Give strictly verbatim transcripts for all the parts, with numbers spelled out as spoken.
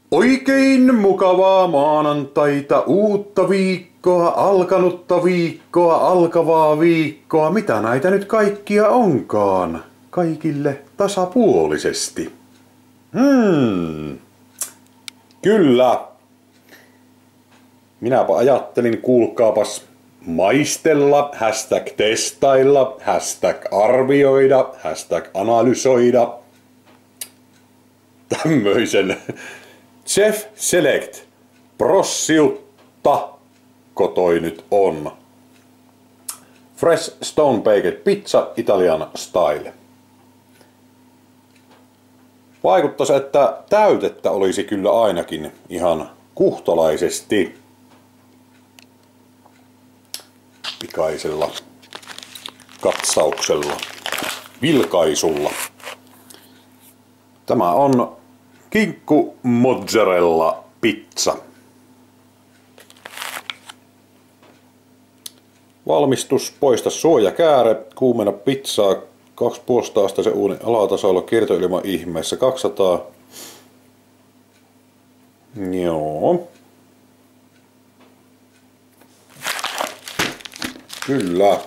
Oikein mukavaa maanantaita, uutta viikkoa, alkanutta viikkoa, alkavaa viikkoa. Mitä näitä nyt kaikkia onkaan? Kaikille tasapuolisesti. Hmm. Kyllä. Minäpä ajattelin, kuulkaapas, maistella, hashtag testailla, hashtag arvioida, hashtag analysoida. Tämmöisen Chef Select prossiutta kotoi nyt on. Fresh Stone Baked Pizza Italian Style. Vaikuttaisi, että täytettä olisi kyllä ainakin ihan kuhtalaisesti. Pikaisella katsauksella, vilkaisulla. Tämä on kinkku mozzarella pizza. Valmistus: poista suojakääre, kuumenna pizzaa kaksi pilkku viisi asteisen uunin alatasolla kiertoilma ihmeessä kaksisataa. Joo. Kyllä.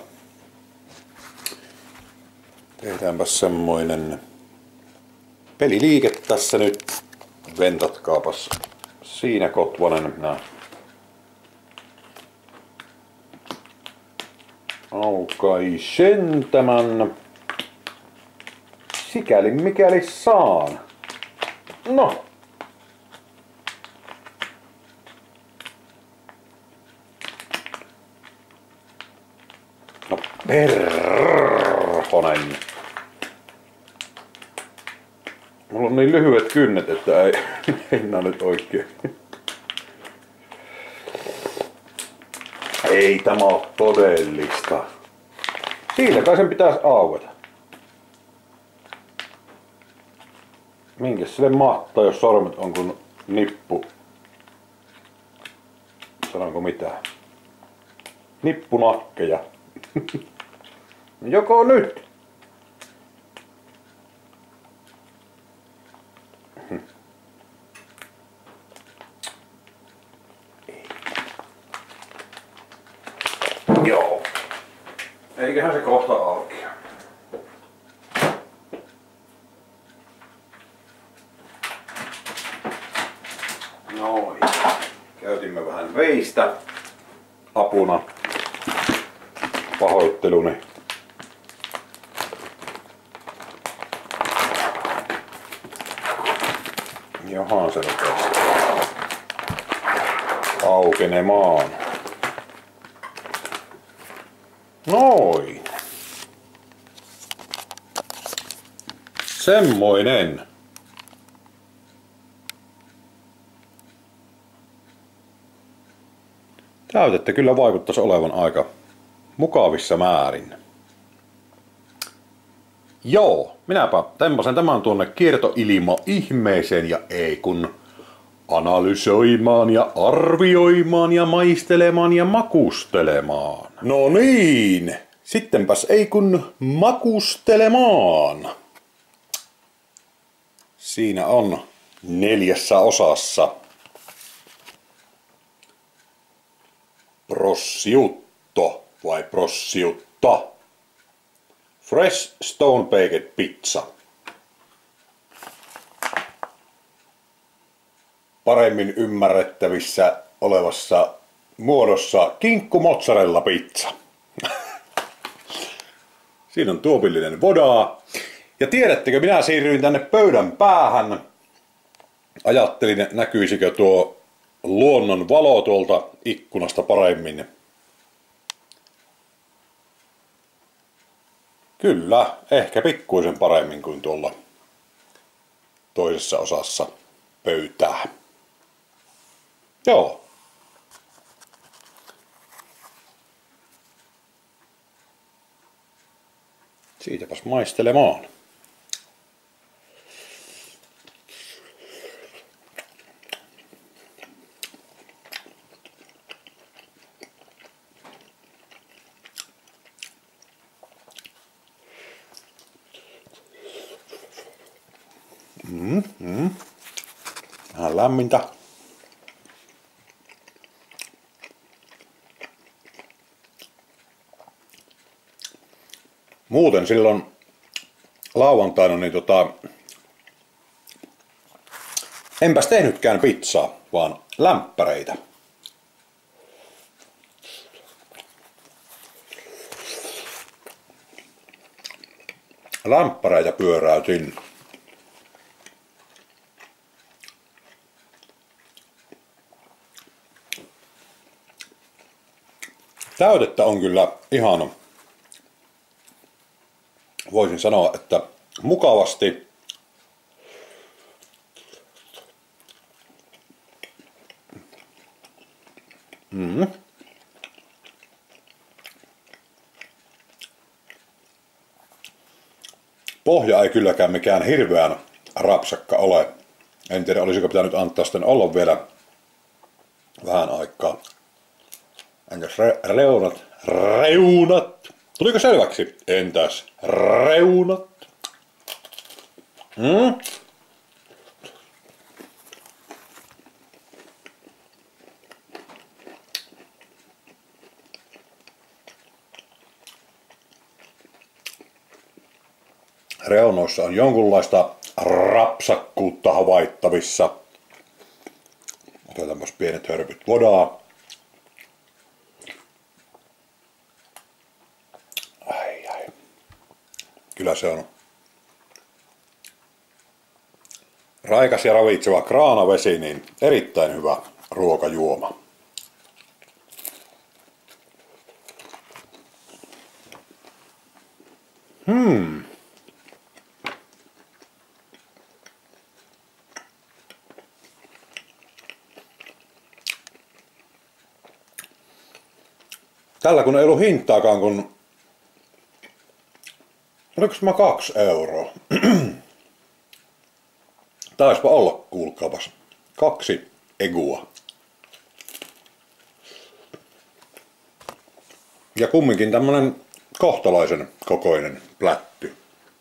Tehdäänpäs semmoinen peliliike tässä nyt. Ventatkaapas siinä Kotvanen. Nää. Aukaisen tämän. Sikäli mikäli saan. No. No perhonen. Mulla on niin lyhyet kynnet, että ei, ei nää nyt oikein. Ei tämä ole todellista. Siitä kai sen pitäisi aueta. Minkäs sille mahtaa, jos sormet on kuin nippu? Sanonko mitään? Nippunakkeja. Joko nyt? Joo. Eiköhän se kohta auki. Noin. Käytimme vähän veistä apuna. Pahoitteluni. Johan se rupesi aukenemaan. Noin. Semmoinen. Täytettä kyllä vaikuttaisi olevan aika mukavissa määrin. Joo, minäpä tempasen tämän tuonne kiertoilma ihmeeseen ja ei kun analysoimaan ja arvioimaan ja maistelemaan ja makustelemaan. No niin, sittenpäs ei kun makustelemaan. Siinä on neljässä osassa prosciutto vai prossiutta. Fresh Stone Baked Pizza. Paremmin ymmärrettävissä olevassa muodossa kinkku mozzarella pizza. Siinä on tuopillinen vodaa. Ja tiedättekö, minä siirryin tänne pöydän päähän. Ajattelin, näkyisikö tuo luonnon valo tuolta ikkunasta paremmin. Kyllä, ehkä pikkuisen paremmin kuin tuolla toisessa osassa pöytää. Joo. Siitäpäs maistelemaan. Mm, mm. Vähän lämmintä. Muuten silloin lauantaina niin tota, enpäs tehnytkään pizzaa, vaan lämpäreitä. Lämpäreitä pyöräytin. Täytettä on kyllä ihana. Voisin sanoa, että mukavasti. Mm. Pohja ei kylläkään mikään hirveän rapsakka ole. En tiedä, olisiko pitänyt antaa sitten olla vielä vähän aikaa. Entäs re reunat? Reunat! Tuliko selväksi? Entäs reunat? Mm? Reunoissa on jonkunlaista rapsakkuutta havaittavissa. Otetaanpas pienet hörpyt vodaa. Ai ai. Kyllä se on raikas ja ravitseva kraanavesi, niin erittäin hyvä ruokajuoma. Hmm. Tällä kun ei ollut hintaakaan, kun oliko mä kaksi euroa? Taispa olla, kuulkaapas. Kaksi egua. Ja kumminkin tämmönen kohtalaisen kokoinen plätty.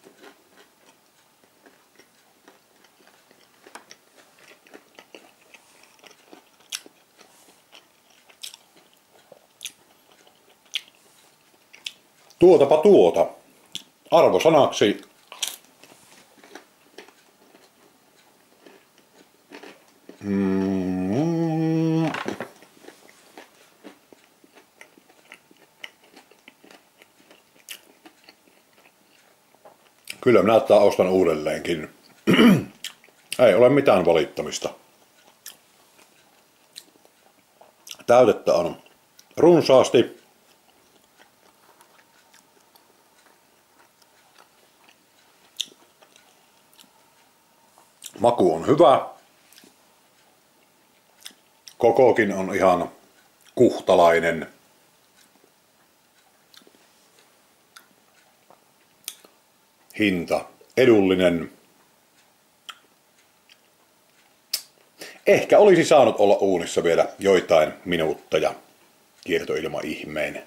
Tuotapa tuota. Arvosanaksi mm. Kyllä minä näyttää ostan uudelleenkin. Ei ole mitään valittamista. Täytettä on runsaasti. Maku on hyvä. Kokokin on ihan kuhtalainen. Hinta edullinen. Ehkä olisi saanut olla uunissa vielä joitain minuutteja kiertoilma ihmeen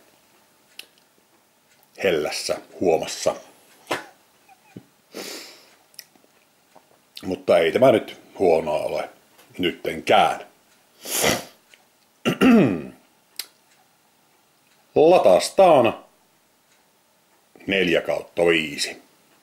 hellässä huomassa. Mutta ei tämä nyt huonoa ole nyttenkään. Latastaan neljä kautta viisi.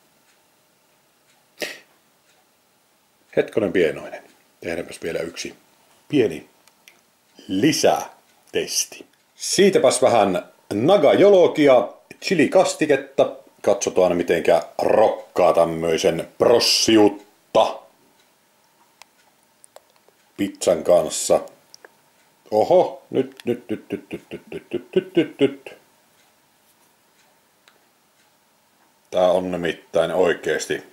Hetkonen pienoinen. Tehdäänpäs vielä yksi pieni lisätesti. Siitäpäs vähän nagajologia, chilikastiketta. Katsotaan mitenkä rokkaa tämmöisen prossiutta pizzan kanssa. Oho, nyt, nyt, nyt, nyt, nyt, nyt, nyt, nyt, nyt, nyt, nyt. Tää on nimittäin oikeesti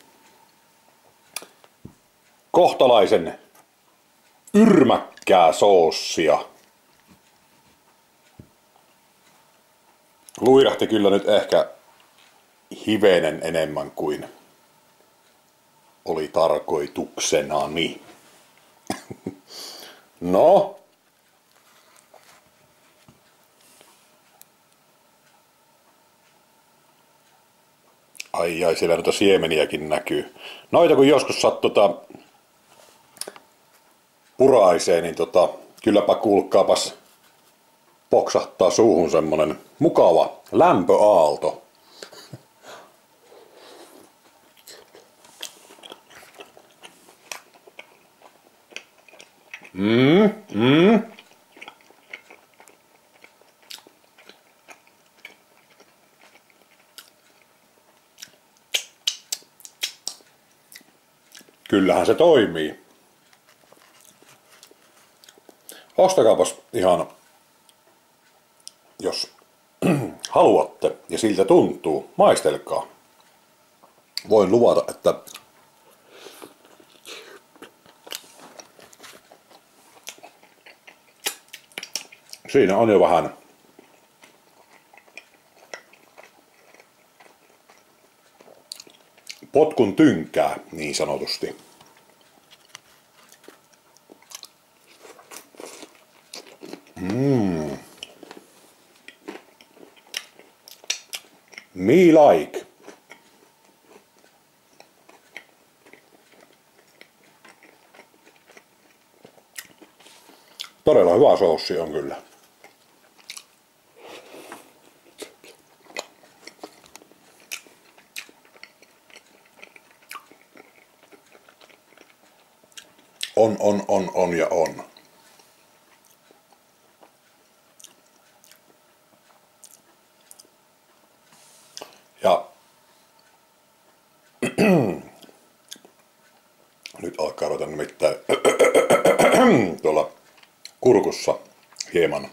kohtalaisen yrmäkkää soossia. Luirahti kyllä nyt ehkä hivenen enemmän kuin oli tarkoituksenani. No. Ai ai, siellä noita siemeniäkin näkyy. Noita kun joskus sattuta puraisee, niin tota, kylläpä kuulkaapas poksahtaa suuhun semmonen mukava lämpöaalto. Mm, mm. Kyllähän se toimii. Ostakaapas ihan, jos haluatte ja siltä tuntuu, maistelkaa. Voin luvata, että siinä on jo vähän potkun tynkää niin sanotusti. Mm. Me like. Todella hyvä soussi on kyllä. On, on, on, on ja on. Ja nyt alkaa ruveta nimittäin tuolla kurkussa hieman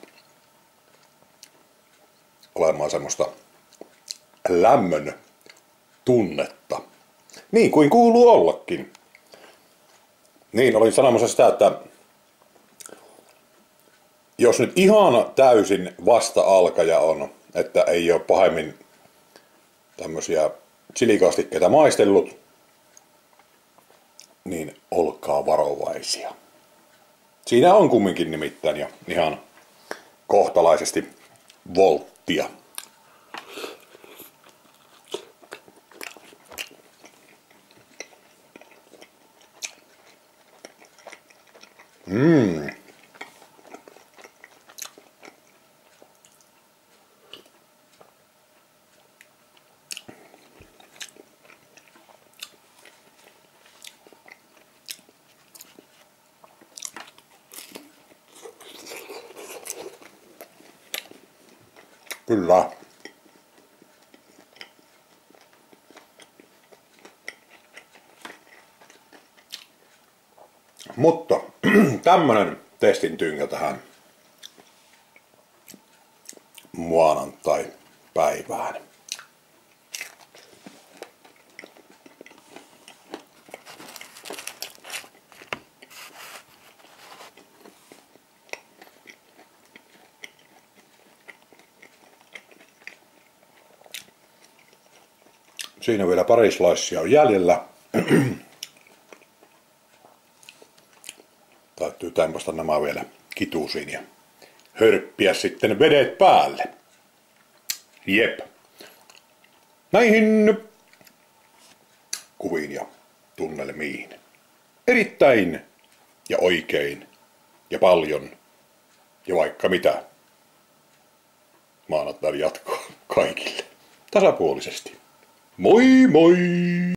olemaan semmoista lämmön tunnetta. Niin kuin kuuluu ollakin. Niin, olin sanomassa sitä, että jos nyt ihan täysin vasta-alkaja on, että ei ole pahemmin tämmöisiä chilikastikkeita maistellut, niin olkaa varovaisia. Siinä on kumminkin nimittäin jo ihan kohtalaisesti volttia. Mm. Kyllä. Mutta tämmönen testin tynkä tähän maanantai-päivään. Siinä vielä pari slicea on jäljellä. Täytyy tempasta nämä vielä kituusiin ja hörppiä sitten vedet päälle. Jep. Näihin kuviin ja tunnelmiin. Erittäin ja oikein ja paljon ja vaikka mitä. Maanantain jatkoa kaikille. Tasapuolisesti. Moi moi!